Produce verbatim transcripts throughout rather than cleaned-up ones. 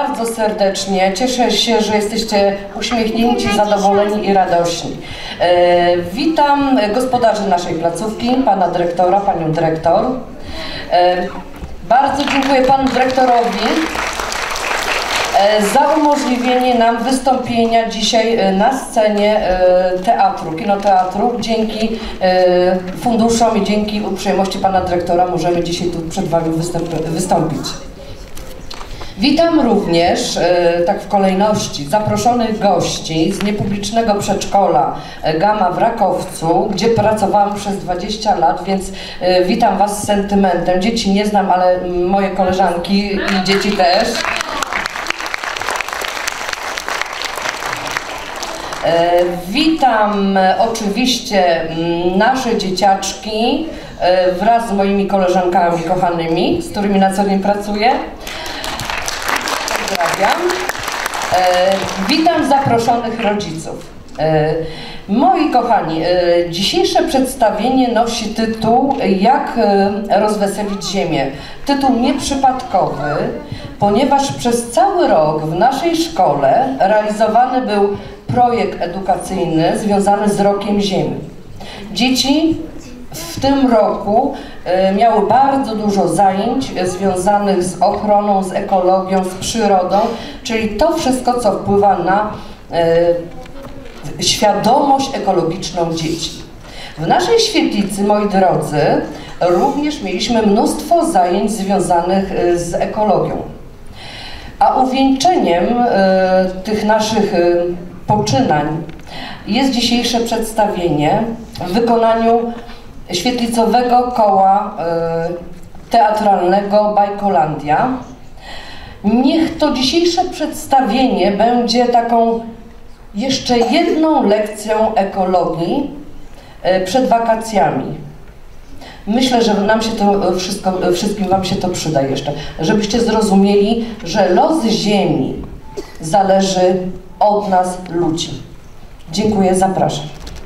bardzo serdecznie. Cieszę się, że jesteście uśmiechnięci, zadowoleni i radośni. E, witam gospodarzy naszej placówki, pana dyrektora, panią dyrektor. E, bardzo dziękuję panu dyrektorowi za umożliwienie nam wystąpienia dzisiaj na scenie teatru, kinoteatru. Dzięki funduszom i dzięki uprzejmości pana dyrektora możemy dzisiaj tu przed wami wystąpić. Witam również, tak w kolejności, zaproszonych gości z niepublicznego przedszkola Gama w Rakowcu, gdzie pracowałam przez dwadzieścia lat, więc witam was z sentymentem. Dzieci nie znam, ale moje koleżanki i dzieci też. Witam oczywiście nasze dzieciaczki wraz z moimi koleżankami kochanymi, z którymi na co dzień pracuję. Pozdrawiam. Witam zaproszonych rodziców. Moi kochani, dzisiejsze przedstawienie nosi tytuł Jak rozweselić ziemię. Tytuł nieprzypadkowy, ponieważ przez cały rok w naszej szkole realizowany był projekt edukacyjny związany z Rokiem Ziemi. Dzieci w tym roku miały bardzo dużo zajęć związanych z ochroną, z ekologią, z przyrodą, czyli to wszystko, co wpływa na świadomość ekologiczną dzieci. W naszej świetlicy, moi drodzy, również mieliśmy mnóstwo zajęć związanych z ekologią. A uwieńczeniem tych naszych poczynań jest dzisiejsze przedstawienie w wykonaniu Świetlicowego Koła Teatralnego Bajkolandia. Niech to dzisiejsze przedstawienie będzie taką jeszcze jedną lekcją ekologii przed wakacjami. Myślę, że nam się to wszystko, wszystkim wam się to przyda jeszcze, żebyście zrozumieli, że los Ziemi zależy od nas, ludzi. Dziękuję, zapraszam.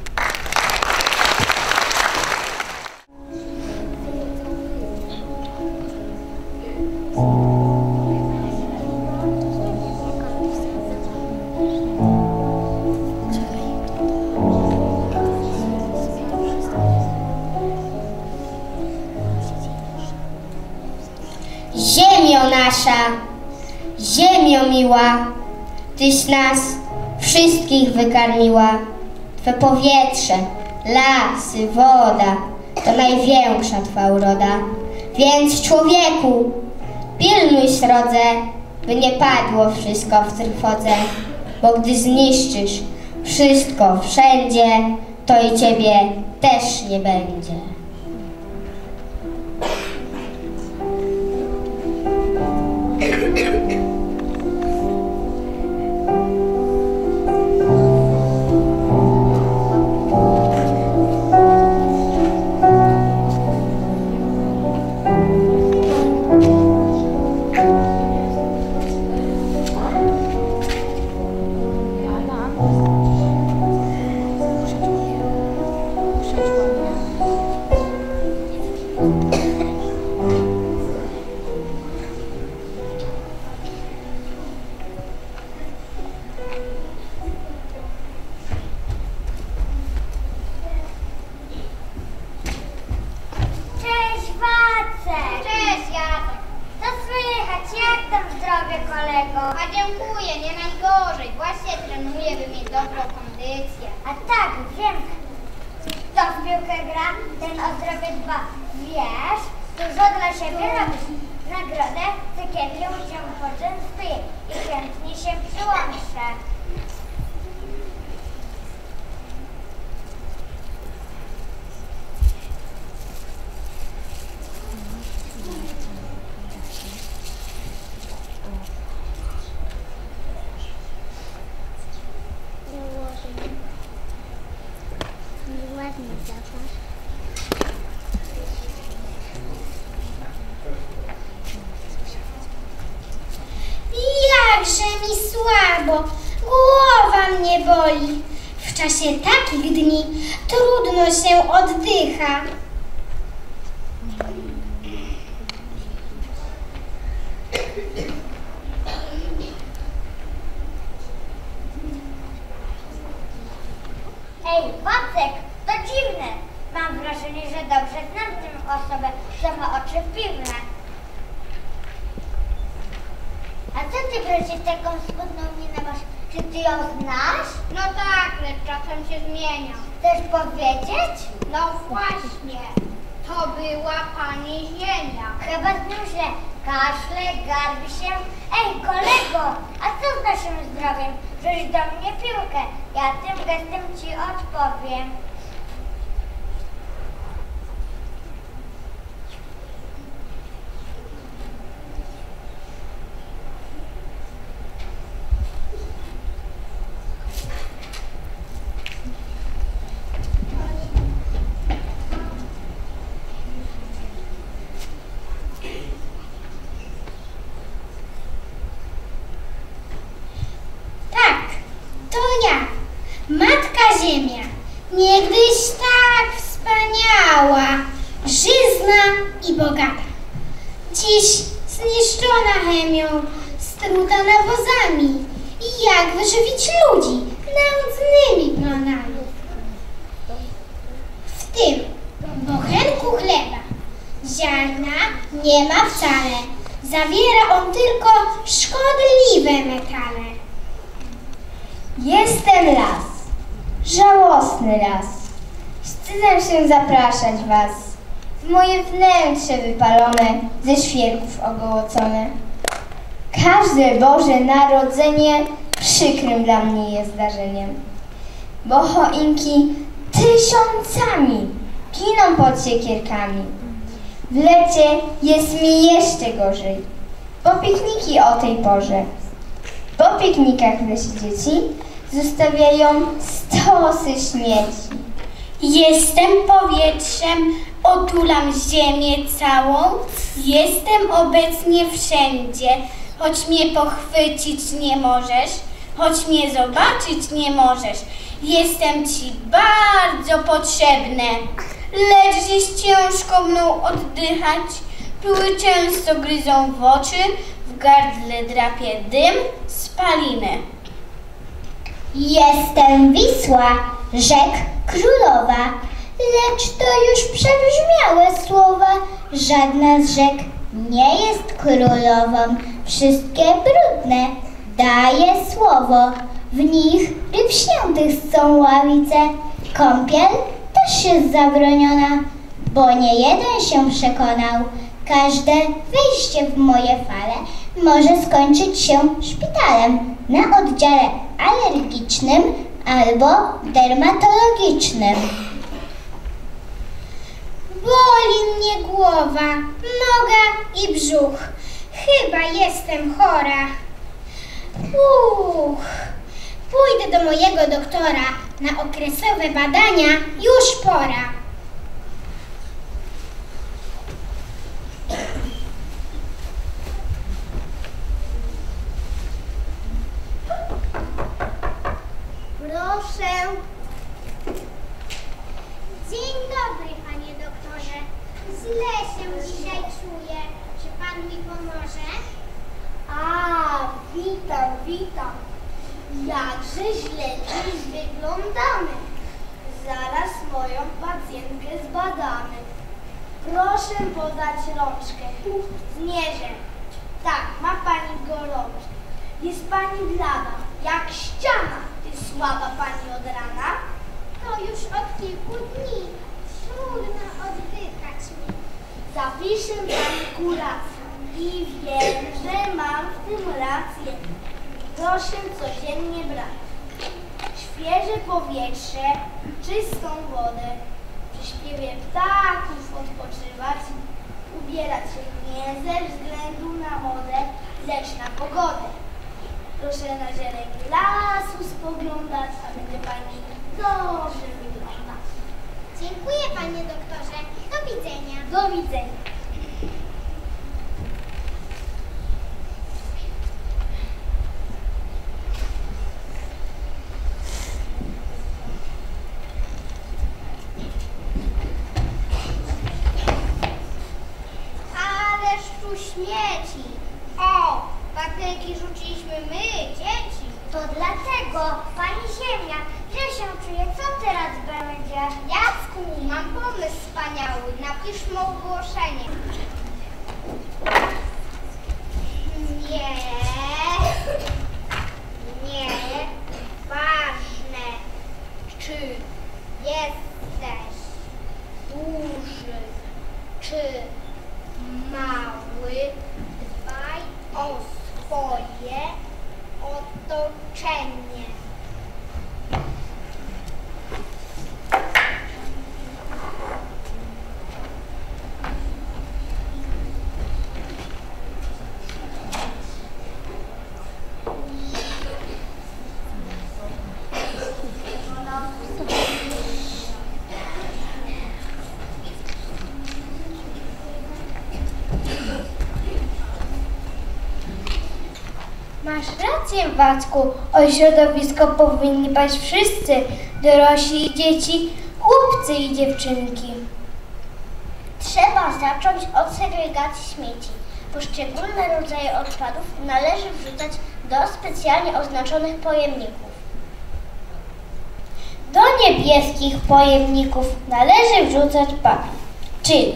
Ziemio nasza, ziemio miła, Tyś nas wszystkich wykarmiła. Twe powietrze, lasy, woda to największa Twa uroda. Więc człowieku, pilnuj srodze, by nie padło wszystko w trwodze, bo gdy zniszczysz wszystko wszędzie, to i Ciebie też nie będzie. A dziękuję, nie najgorzej. Właśnie trenuję, by mieć dobrą kondycję. A tak, wiem. Kto w piłkę gra, ten o zdrowie dba. Wiesz, dużo dla siebie robisz. Nagrodę cukierkiem się poczęstuję i chętnie się przyłączę. Jakże mi słabo, głowa mnie boli. W czasie takich dni trudno się oddycha. co ty wreszcie taką smutną minę masz? Czy ty ją znasz? No tak, lecz czasem się zmienia. Chcesz powiedzieć? No właśnie. To była pani Ziemia. Chyba znów źle. Kaszle, garbi się. Ej, kolego, a co z naszym zdrowiem? Rzuć do mnie piłkę. Ja tym gestem ci odpowiem. Ziemia, niegdyś tak wspaniała, żyzna i bogata. Dziś zniszczona chemią, struta nawozami. I jak wyżywić ludzi nędznymi plonami? W tym bochenku chleba ziarna nie ma wcale. Zawiera on tylko szkodliwe metale. Jestem las, żałosny las. Wstydzę się zapraszać was w moje wnętrze wypalone, ze świerków ogołocone. Każde Boże Narodzenie przykrym dla mnie jest zdarzeniem, bo choinki tysiącami giną pod siekierkami. W lecie jest mi jeszcze gorzej, bo pikniki o tej porze. Po piknikach w lesie dzieci zostawiają stosy śmieci. Jestem powietrzem, otulam ziemię całą, jestem obecnie wszędzie, choć mnie pochwycić nie możesz, choć mnie zobaczyć nie możesz. Jestem ci bardzo potrzebne, lecz dziś ciężko mną oddychać, piły często gryzą w oczy, w gardle drapie dym, spaliny. Jestem Wisła, rzek królowa, lecz to już przebrzmiałe słowa. Żadna z rzek nie jest królową, wszystkie brudne, daje słowo. W nich ryb śniętych są ławice, kąpiel też jest zabroniona, bo nie jeden się przekonał. Każde wejście w moje fale może skończyć się szpitalem na oddziale alergicznym albo dermatologicznym. Boli mnie głowa, noga i brzuch. Chyba jestem chora. Uch, pójdę do mojego doktora. Na okresowe badania już pora. Proszę. Dzień dobry, panie doktorze. Źle się dzisiaj czuję. Czy pan mi pomoże? A, witam, witam. Jakże źle dziś wyglądamy. Zaraz moją pacjentkę zbadamy. Proszę podać rączkę. Zmierzę. Tak, ma pani gorączkę. Jest pani blada, jak ściana. Ty słaba pani od rana? To już od kilku dni. Trudno oddychać mi. Zapiszę pani kurację i wiem, że mam w tym rację. Proszę codziennie brać świeże powietrze, czystą wodę, przy śpiewie ptaków odpoczywać, ubierać się nie ze względu na modę, lecz na pogodę. Proszę na zieleń lasu spoglądać, a będzie pani dobrze wyglądać. Dziękuję, panie doktorze. Do widzenia. Do widzenia. Ależ tu śmieci. O, baterki rzuciliśmy my, dzieci. To dlatego, pani Ziemia, że się czuję, co teraz będzie? Jacku, mam pomysł wspaniały. Napiszmy ogłoszenie. Nie Masz rację, Wacku. O środowisko powinni dbać wszyscy, dorośli i dzieci, chłopcy i dziewczynki. Trzeba zacząć od segregacji śmieci. Poszczególne rodzaje odpadów należy wrzucać do specjalnie oznaczonych pojemników. Do niebieskich pojemników należy wrzucać papier, czyli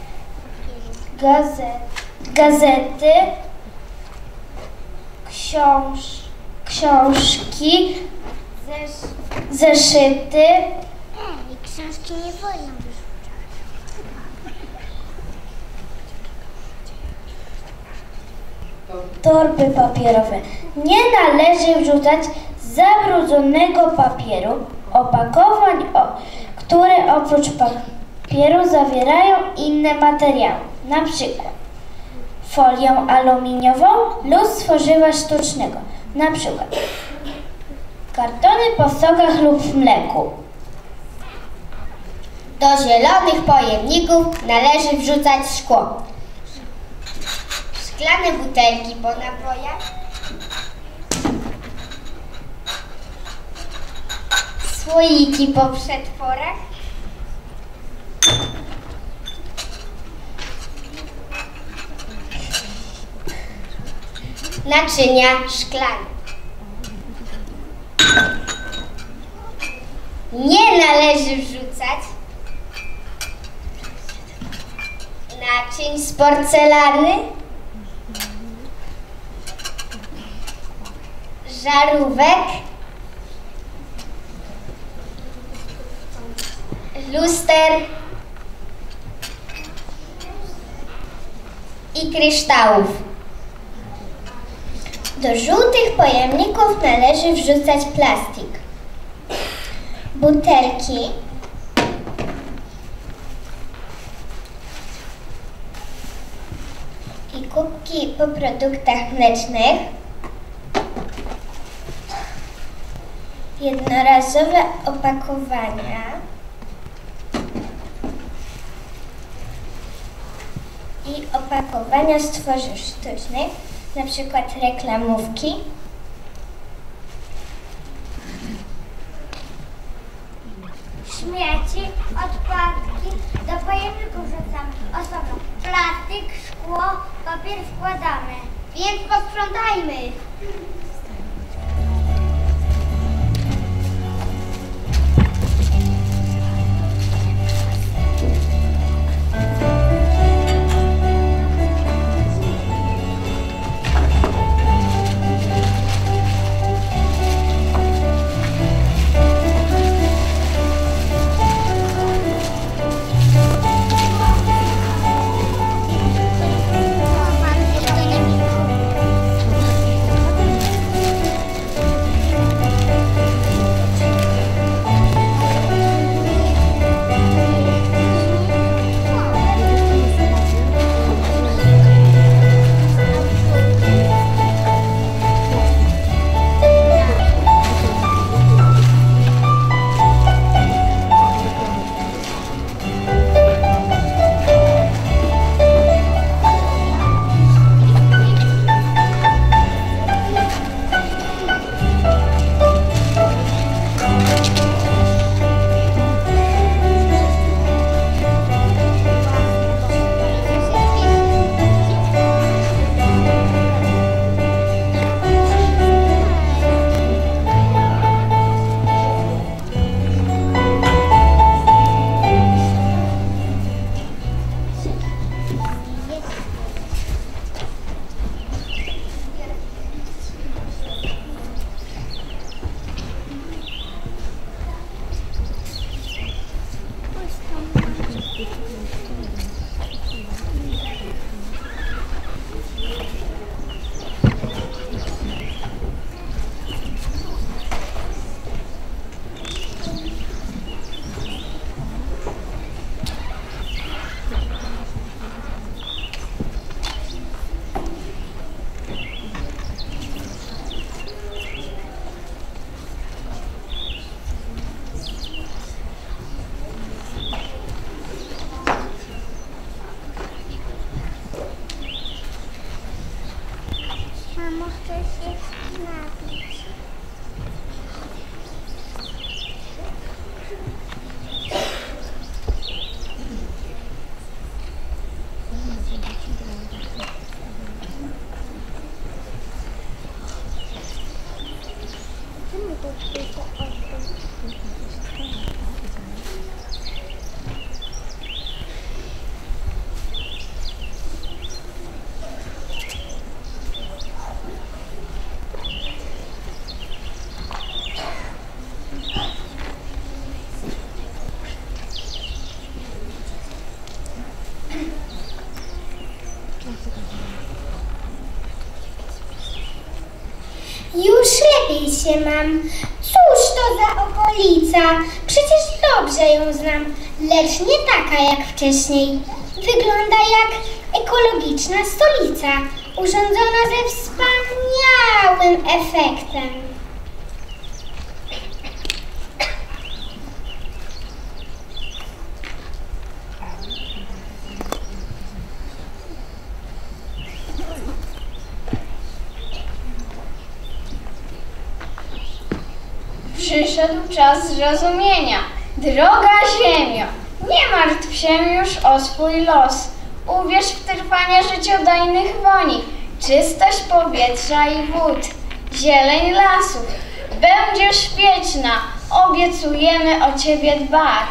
gazet, gazety, książ, książki, zesz, zeszyty. I książki nie wolno wyrzucać. Torby papierowe. Nie należy wrzucać zabrudzonego papieru, opakowań, o, które oprócz papieru zawierają inne materiały, na przykład folię aluminiową lub tworzywa sztucznego, na przykład kartony po sokach lub w mleku. Do zielonych pojemników należy wrzucać szkło. Szklane butelki po napojach, słoiki po przetworach, naczynia szklane. Nie należy wrzucać naczyń z porcelany, żarówek, luster i kryształów. Do żółtych pojemników należy wrzucać plastik, butelki, i kubki po produktach mlecznych, jednorazowe opakowania i opakowania z tworzyw sztucznych, na przykład reklamówki, Śmieci, odpadki do pojemników wrzucamy. Osobno plastik, szkło, papier wkładamy. więc posprzątajmy. Mamo, chcę się napić. Już lepiej się mam. Cóż to za okolica? Przecież dobrze ją znam, lecz nie taka jak wcześniej. Wygląda jak ekologiczna stolica, urządzona ze wspaniałym efektem. Przyszedł czas zrozumienia. Droga Ziemio, nie martw się już o swój los. Uwierz w trwanie życiodajnych woni, czystość powietrza i wód, zieleń lasów. Będziesz wieczna, obiecujemy o Ciebie dbać.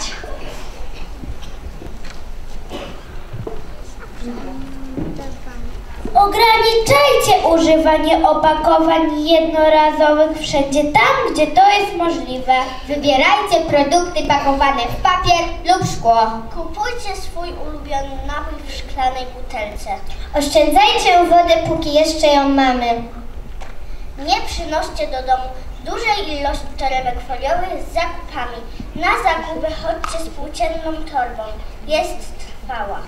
Ograniczajcie używanie opakowań jednorazowych wszędzie tam, gdzie to jest możliwe. Wybierajcie produkty pakowane w papier lub szkło. Kupujcie swój ulubiony napój w szklanej butelce. Oszczędzajcie wodę, póki jeszcze ją mamy. Nie przynoście do domu dużej ilości torebek foliowych z zakupami. Na zakupy chodźcie z płócienną torbą. Jest trwała.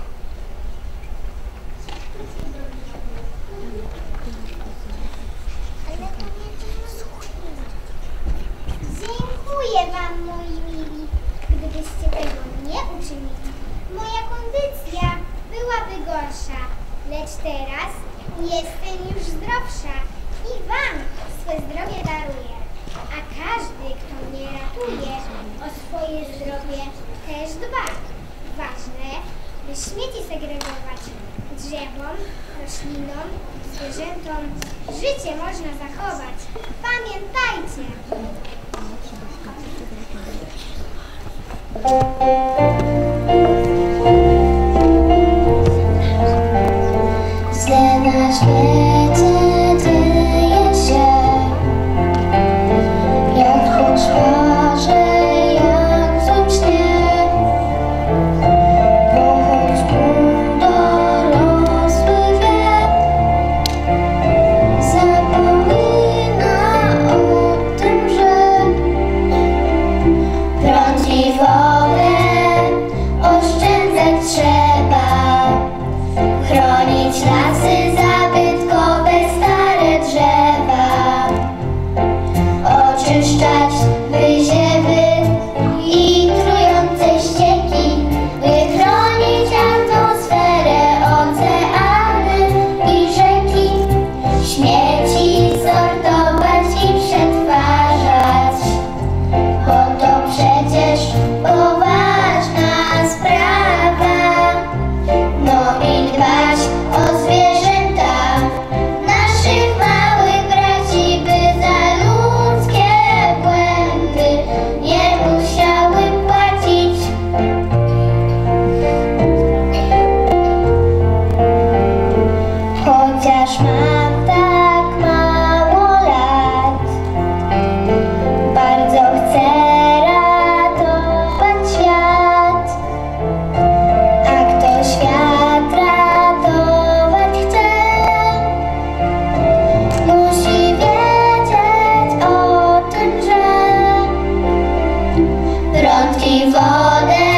Dziękuję Wam, moi mili. Gdybyście tego nie uczynili, moja kondycja byłaby gorsza. Lecz teraz jestem już zdrowsza i Wam swe zdrowie daruję. A każdy, kto mnie ratuje, o swoje zdrowie też dba. Ważne, by śmieci segregować drzewom, roślinom, zwierzętom. Życie można zachować. Pamiętajcie! Źle na świecie dzieje się, jak w koszmarze, jak w złym śnie. Bo choć pół dorosły wie, zapomina o tym, że prąd i wodę oszczędzać trzeba. Chronić lasy zabytkowe, stare drzewa, oczyszczać wyziewy i trujące ścieki, by chronić atmosferę, oceany i rzeki, śmieci sortować i przetwarzać, bo to przecież poważna sprawa. No i dbać o zwierzęta, naszych małych braci, by za ludzkie błędy nie musiały płacić. Chociaż mam tak mało lat, bardzo chcę ratować świat. A kto świat ratować chce, musi wiedzieć o tym, że prąd i wodę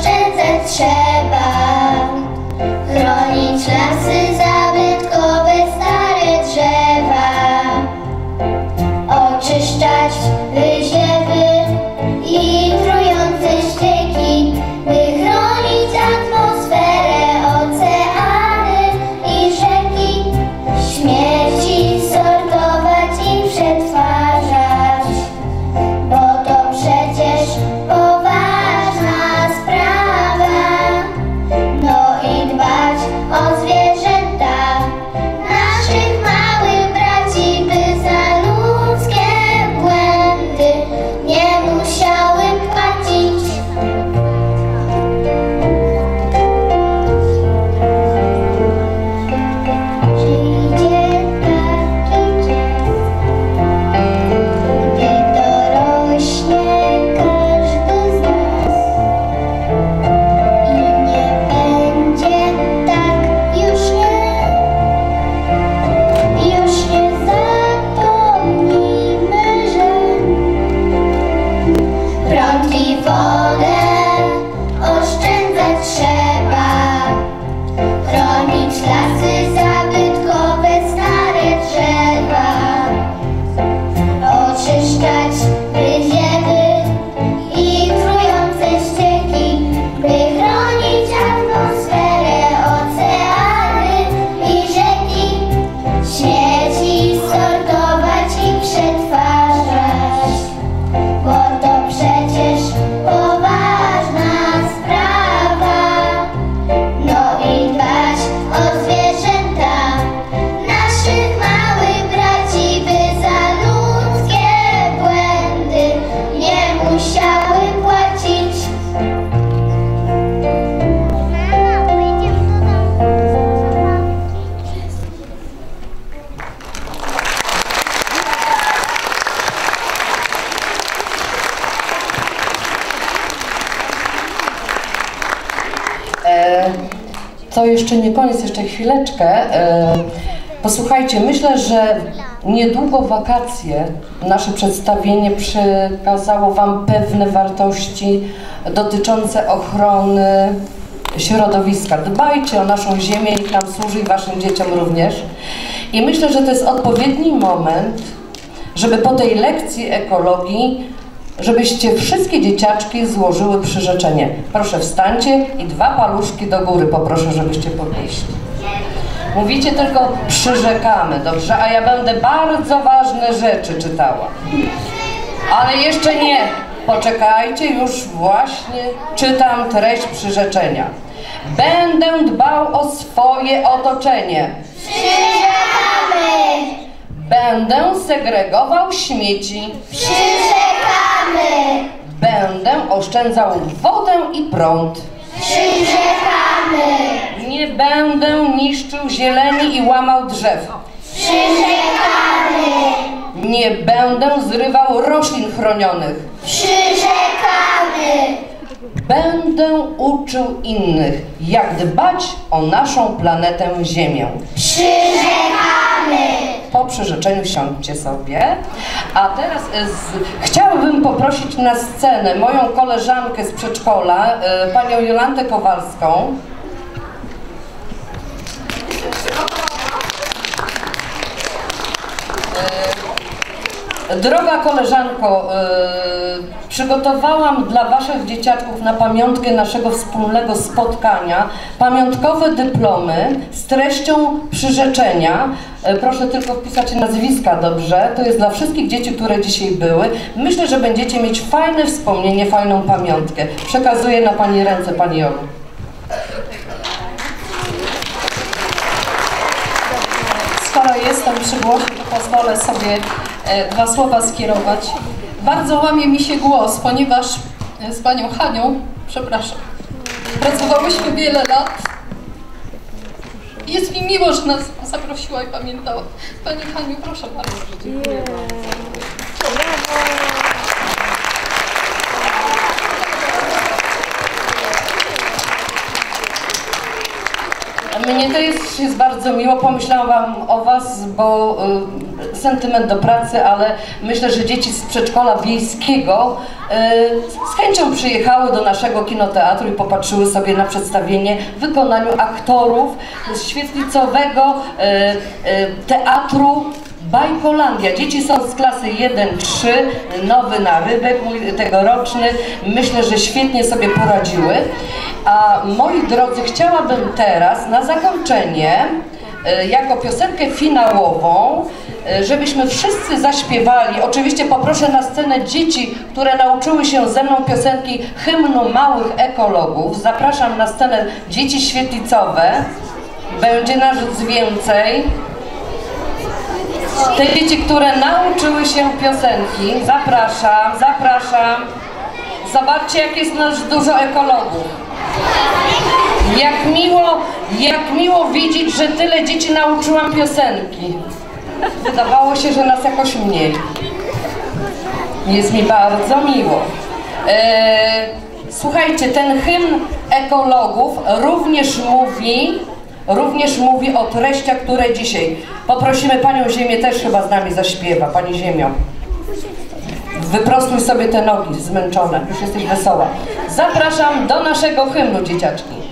oszczędzać trzeba. Chronić lasy zabytkowe, to jeszcze nie koniec, jeszcze chwileczkę. E, posłuchajcie, myślę, że niedługo wakacje, nasze przedstawienie przekazało Wam pewne wartości dotyczące ochrony środowiska. Dbajcie o naszą ziemię, niech nam służy i Waszym dzieciom również. I myślę, że to jest odpowiedni moment, żeby po tej lekcji ekologii, żebyście wszystkie dzieciaczki złożyły przyrzeczenie. Proszę wstańcie i dwa paluszki do góry poproszę, żebyście podnieśli. Mówicie tylko przyrzekamy, dobrze? A ja będę bardzo ważne rzeczy czytała. Ale jeszcze nie. Poczekajcie, już właśnie czytam treść przyrzeczenia. Będę dbał o swoje otoczenie. Przyrzekamy! Będę segregował śmieci. Przyrzekamy! Będę oszczędzał wodę i prąd. Przyrzekamy! Nie będę niszczył zieleni i łamał drzew. Przyrzekamy! Nie będę zrywał roślin chronionych. Przyrzekamy! Będę uczył innych, jak dbać o naszą planetę Ziemię. Przyrzekamy! Po przyrzeczeniu siądźcie sobie. A teraz e, z, chciałabym poprosić na scenę moją koleżankę z przedszkola, e, panią Jolantę Kowalską. Droga koleżanko, yy, przygotowałam dla Waszych dzieciaczków na pamiątkę naszego wspólnego spotkania pamiątkowe dyplomy z treścią przyrzeczenia. Yy, proszę tylko wpisać nazwiska, dobrze? To jest dla wszystkich dzieci, które dzisiaj były. Myślę, że będziecie mieć fajne wspomnienie, fajną pamiątkę. Przekazuję na Pani ręce, Pani Jolu. Skoro jestem przy głosie, to pozwolę sobie e, dwa słowa skierować. Bardzo łamie mi się głos, ponieważ e, z panią Hanią, przepraszam, pracowałyśmy wiele lat. Jest mi miło, że nas zaprosiła i pamiętała. Pani Haniu, proszę bardzo. Dziękuję bardzo. Mnie to jest, jest bardzo miło, pomyślałam Wam o Was, bo y, sentyment do pracy, ale myślę, że dzieci z przedszkola wiejskiego y, z chęcią przyjechały do naszego kinoteatru i popatrzyły sobie na przedstawienie w wykonaniu aktorów z świetlicowego y, y, teatru Bajkolandia. Dzieci są z klasy jeden trzy, nowy narybek, mój tegoroczny. Myślę, że świetnie sobie poradziły. A moi drodzy, chciałabym teraz na zakończenie, jako piosenkę finałową, żebyśmy wszyscy zaśpiewali. Oczywiście poproszę na scenę dzieci, które nauczyły się ze mną piosenki hymnu małych ekologów. Zapraszam na scenę dzieci świetlicowe. Będzie nas więcej. Te dzieci, które nauczyły się piosenki, zapraszam, zapraszam. Zobaczcie, jak jest nas dużo ekologów. Jak miło, jak miło widzieć, że tyle dzieci nauczyłam piosenki. Wydawało się, że nas jakoś mniej. Jest mi bardzo miło. Eee, słuchajcie, ten hymn ekologów również mówi, również mówi o treściach, które dzisiaj. Poprosimy Panią Ziemię, też chyba z nami zaśpiewa. Pani Ziemio, wyprostuj sobie te nogi zmęczone, już jesteś wesoła. Zapraszam do naszego hymnu, dzieciaczki.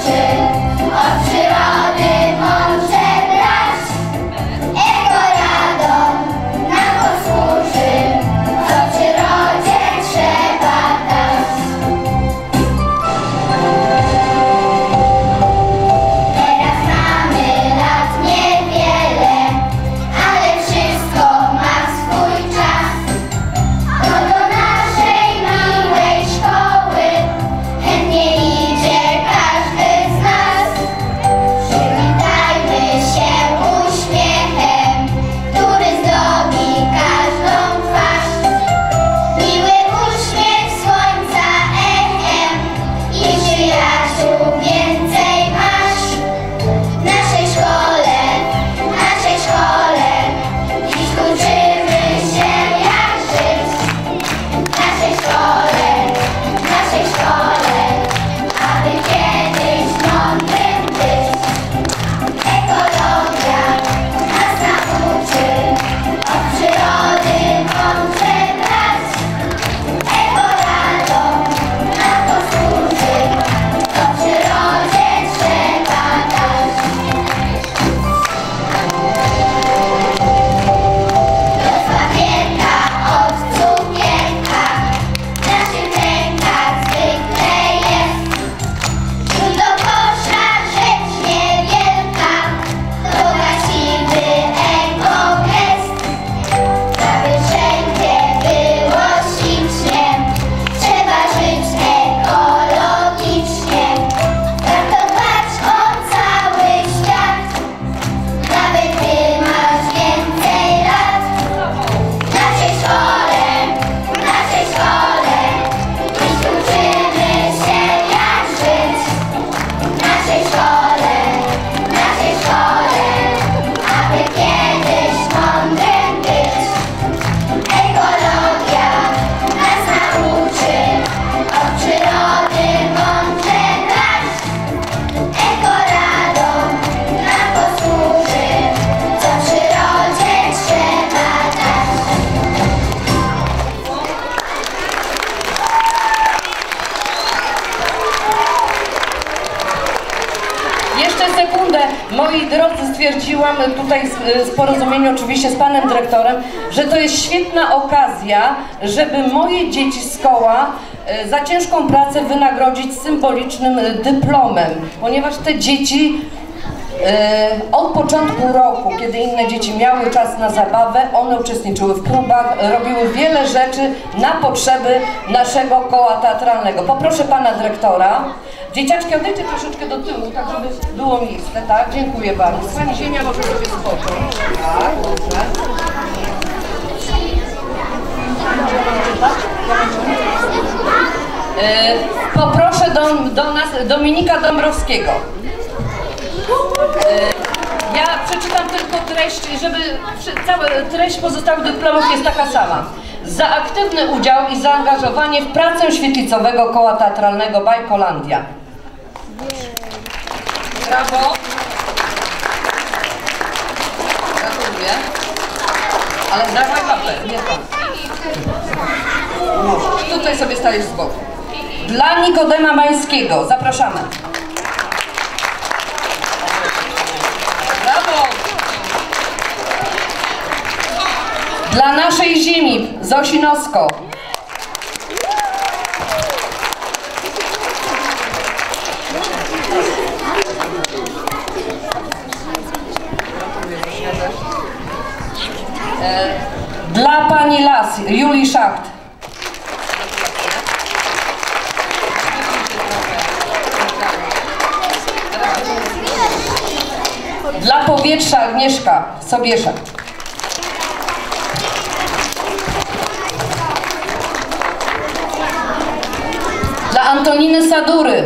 Ekologia mówiłam tutaj w porozumieniu oczywiście z panem dyrektorem, że to jest świetna okazja, żeby moje dzieci z koła za ciężką pracę wynagrodzić symbolicznym dyplomem, ponieważ te dzieci od początku roku, kiedy inne dzieci miały czas na zabawę, one uczestniczyły w próbach, robiły wiele rzeczy na potrzeby naszego koła teatralnego. Poproszę pana dyrektora. Dzieciaczki, odejdźcie troszeczkę do tyłu, tak żeby było miejsce, tak? Dziękuję bardzo. Pani Ziemia może sobie spocząć. Tak, dobrze. Poproszę do, do nas Dominika Dąbrowskiego. Ja przeczytam tylko treść, żeby cała treść pozostałych dyplomów jest taka sama. Za aktywny udział i zaangażowanie w pracę świetlicowego koła teatralnego Bajkolandia. Brawo. Gratuluję. Ale dawaj łapę, nie tam. Tutaj sobie stajesz z boku. Dla Nikodema Mańskiego. Zapraszamy. Brawo! Dla naszej ziemi, Zosi Nosko. Dla pani Las, Julii Szacht. Dla powietrza Agnieszka Sobieszak. Dla Antoniny Sadury.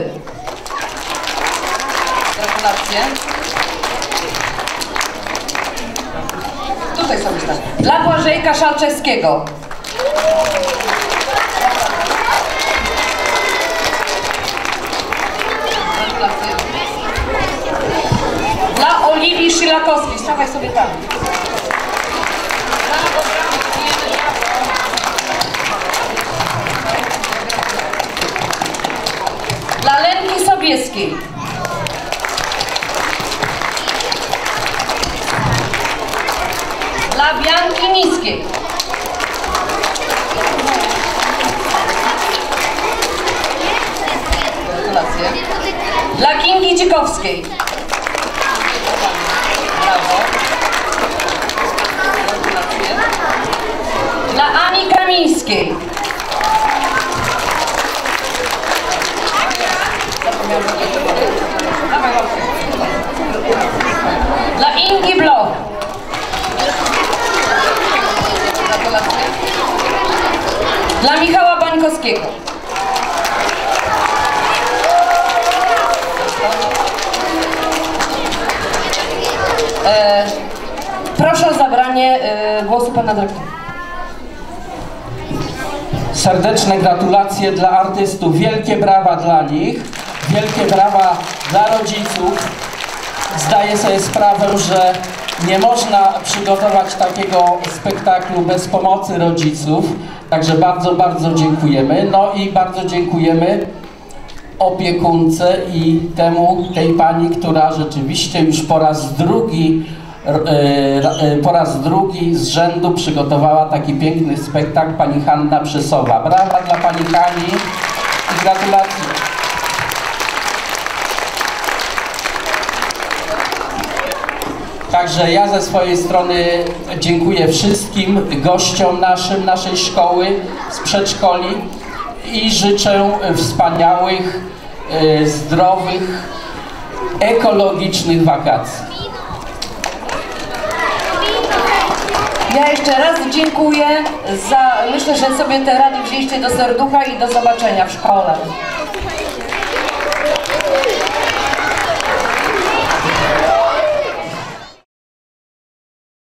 Gratulacje. Tutaj sobie stać. Dla Błażejka Szalczewskiego. Gratulacje. Dla Oliwii Szylakowskiej. Stawaj sobie tam. Dla Lenki Sobieskiej. Dla Bianki Niskiej. Gratulacje. Dla Kingi Dzikowskiej. Brawo. Gratulacje. Dla Ani Kamińskiej. Dla Ingi Bloch. Gratulacje. Dla Michała Bańkowskiego. E, proszę o zabranie e, głosu pana dyrektora. Serdeczne gratulacje dla artystów, wielkie brawa dla nich, wielkie brawa dla rodziców. Zdaję sobie sprawę, że nie można przygotować takiego spektaklu bez pomocy rodziców, także bardzo, bardzo dziękujemy. No i bardzo dziękujemy opiekunce i temu, tej pani, która rzeczywiście już po raz drugi po raz drugi z rzędu przygotowała taki piękny spektakl, pani Hanna Przesowa. Brawa dla pani Hani i gratulacje. Także ja ze swojej strony dziękuję wszystkim gościom naszym, naszej szkoły z przedszkoli i życzę wspaniałych, zdrowych, ekologicznych wakacji. Ja jeszcze raz dziękuję za, myślę, że sobie te rady wzięliście do serducha i do zobaczenia w szkole.